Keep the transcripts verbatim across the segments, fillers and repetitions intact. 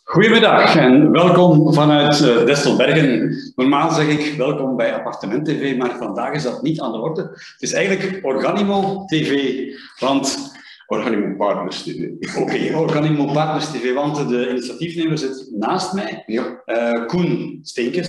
Goedemiddag en welkom vanuit uh, Destelbergen. Normaal zeg ik welkom bij Appartement T V, maar vandaag is dat niet aan de orde. Het is eigenlijk Organimo T V, want... Organimo Partners T V. Oké, okay, Organimo Partners T V, want de initiatiefnemer zit naast mij. Ja. Uh, Koen Steenkes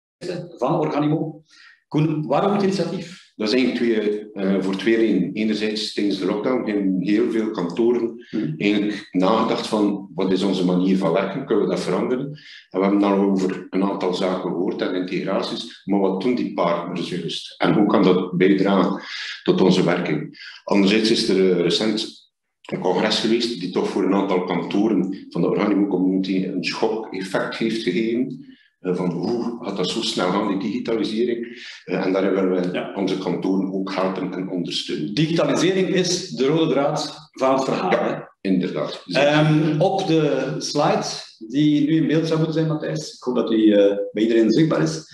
van Organimo. Koen, waarom het initiatief? Dat is eigenlijk twee, uh, voor twee redenen. Enerzijds, tijdens de lockdown hebben heel veel kantoren hmm. eigenlijk nagedacht van wat is onze manier van werken, kunnen we dat veranderen? En we hebben al over een aantal zaken gehoord en integraties, maar wat doen die partners juist? En hoe kan dat bijdragen tot onze werking? Anderzijds is er uh, recent een congres geweest die toch voor een aantal kantoren van de Organimo Community een schok-effect heeft gegeven. Van hoe gaat dat zo snel gaan, die digitalisering? Uh, en daar willen we ja. onze kantoren ook helpen en ondersteunen. Digitalisering is de rode draad van het verhaal. Ja, inderdaad. Um, op de slide, die nu in beeld zou moeten zijn, Matthijs, ik hoop dat die uh, bij iedereen zichtbaar is,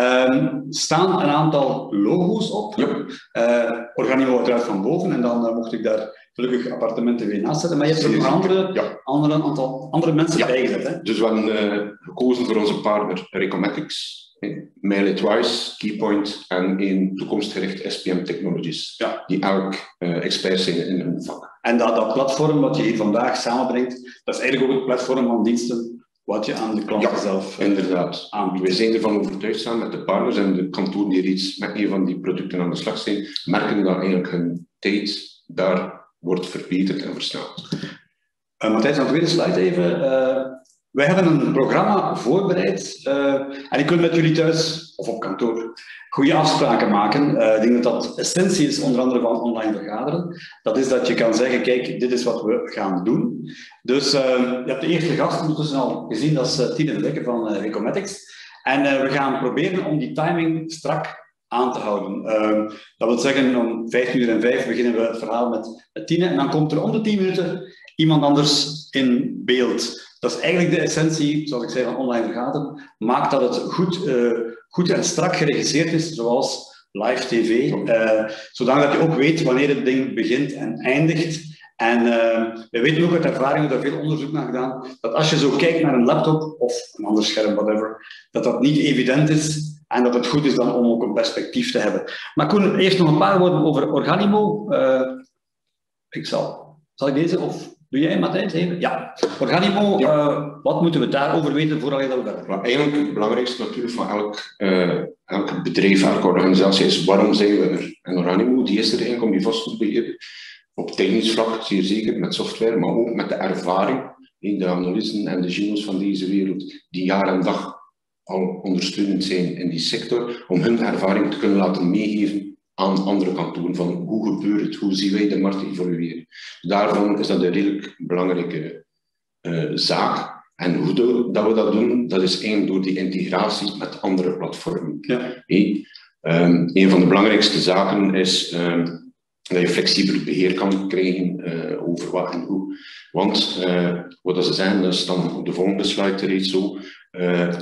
um, staan een aantal logo's op. Ja. Uh, Organimo uiteraard van boven, en dan uh, mocht ik daar gelukkig appartementen weer naast zetten, maar je hebt er nog andere, ja. andere, aantal andere mensen ja. bijgezet. Hè? Dus we hebben uh, gekozen voor onze partner Recomatics, Mailitwise, Keypoint en een toekomstgericht S P M Technologies, ja. die elk uh, expert zijn in hun vak. En dat, dat platform wat je hier vandaag samenbrengt, dat is eigenlijk ook het platform van diensten wat je aan de klanten ja, zelf uh, inderdaad. aanbiedt. We zijn ervan overtuigd samen met de partners en de kantoren die reeds met een van die producten aan de slag zijn, merken dat eigenlijk hun tijd daar wordt verbeterd en versneld. Uh, Matthijs, aan de tweede slide even. Uh, wij hebben een programma voorbereid uh, en ik wil met jullie thuis of op kantoor goede afspraken maken. Uh, ik denk dat dat essentie is, onder andere van online vergaderen. Dat is dat je kan zeggen, kijk, dit is wat we gaan doen. Dus uh, je hebt de eerste gast ondertussen al gezien, dat is uh, Tine de Dekker van uh, Recomatics. En uh, we gaan proberen om die timing strak aan te houden. Uh, dat wil zeggen, om vijftien uur en vijf beginnen we het verhaal met, met Tine en dan komt er om de tien minuten iemand anders in beeld. Dat is eigenlijk de essentie, zoals ik zei, van online vergaderen. Maak dat het goed, uh, goed en strak geregisseerd is, zoals live tv, uh, zodat je ook weet wanneer het ding begint en eindigt. En uh, we weten ook uit ervaring, we hebben daar veel onderzoek naar gedaan, dat als je zo kijkt naar een laptop of een ander scherm, whatever, dat dat niet evident is. En dat het goed is dan om ook een perspectief te hebben. Maar Koen, eerst nog een paar woorden over Organimo. Uh, ik zal, zal ik deze, of doe jij, Matthijs, even? Ja. Organimo, ja. Uh, wat moeten we daarover weten voordat je dat ook hebt? Maar eigenlijk het belangrijkste natuurlijk van elk, uh, elk bedrijf, elke organisatie is waarom zijn we er? En Organimo, die is er eigenlijk om je vast te beheersen. Op technisch vlak, zeer zeker, met software, maar ook met de ervaring, de analisten en de geno's van deze wereld, die jaar en dag al ondersteunend zijn in die sector, om hun ervaring te kunnen laten meegeven aan andere kantoren, van hoe gebeurt het, hoe zien wij de markt evolueren. Daarvan is dat een redelijk belangrijke uh, zaak. En hoe de, dat we dat doen, dat is één door die integratie met andere platformen. Ja. Hey, um, een van de belangrijkste zaken is um, dat je flexibel beheer kan krijgen uh, over wat en hoe. Want uh, wat ze zeggen, dat is dan op de volgende slide reeds zo. Uh,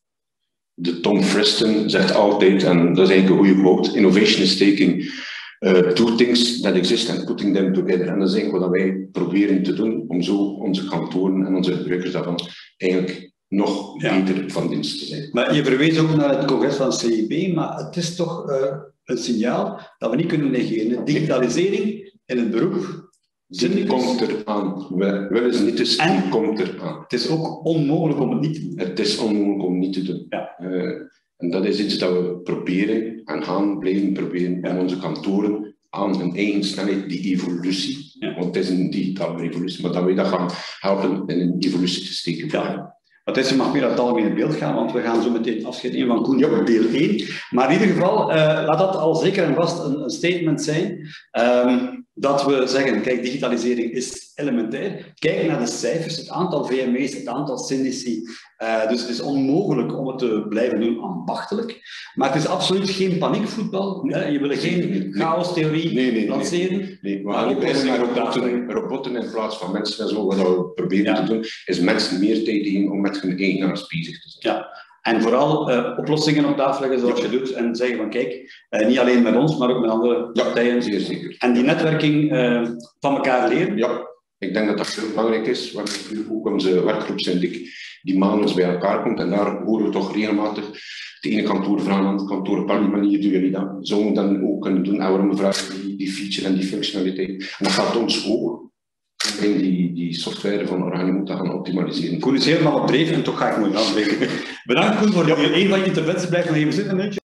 De Tom Friston zegt altijd, en dat is eigenlijk een goede quote, innovation is taking uh, two things that exist and putting them together. En dat is eigenlijk wat wij proberen te doen, om zo onze kantoren en onze gebruikers daarvan eigenlijk nog ja. beter van dienst te zijn. Maar je verwees ook naar het congres van C I B, maar het is toch uh, een signaal dat we niet kunnen negeren. Digitalisering in het beroep. Die komt eraan. We willen ze niet, dus die komt eraan. Het is ook onmogelijk om het niet te doen. Het is onmogelijk om het niet te doen. Ja. Uh, en dat is iets dat we proberen en gaan blijven proberen ja. om onze kantoren aan hun eigen snelheid, die evolutie, ja. want het is een digitale revolutie, maar dat we dat gaan helpen in een evolutie te steken. Ja. Matthijs, je mag meer naar het algemene beeld gaan, want we gaan zo meteen afscheid nemen van Koen ja. op deel één. Maar in ieder geval, uh, laat dat al zeker en vast een, een statement zijn. Um, Dat we zeggen, kijk, digitalisering is elementair. Kijk naar de cijfers, het aantal V M E's, het aantal syndici. Uh, dus het is onmogelijk om het te blijven doen ambachtelijk. Maar het is absoluut geen paniekvoetbal. Hè? Je wil geen chaos-theorie nee, nee, lanceren. Nee, nee. We gaan niet beginnen met robotten, robotten in plaats van mensen en zo. Wat we proberen ja. te doen, is mensen meer tijd geven om met hun eigenaars bezig te zijn. Ja. En vooral uh, oplossingen op tafel leggen zoals ja. je doet en zeggen van kijk, uh, niet alleen met ons, maar ook met andere ja, partijen. Zeer zeker. En die netwerking uh, van elkaar leren. Ja, ik denk dat dat heel belangrijk is. We hebben ook onze werkgroep Syndic, die maandelijks bij elkaar komt. En daar horen we toch regelmatig het ene kantoor vragen aan het kantoor, op welke manier doen jullie dat? Zouden we dan ook kunnen doen? En waarom we vragen die, die feature en die functionaliteit? En dat gaat ons ook in die, die software van Organimo te gaan optimaliseren. Koen is helemaal op dreef en toch ga ik mooi aanbreken. Bedankt Koen voor ja. een van je interventies. Blijf nog even zitten een minuutje.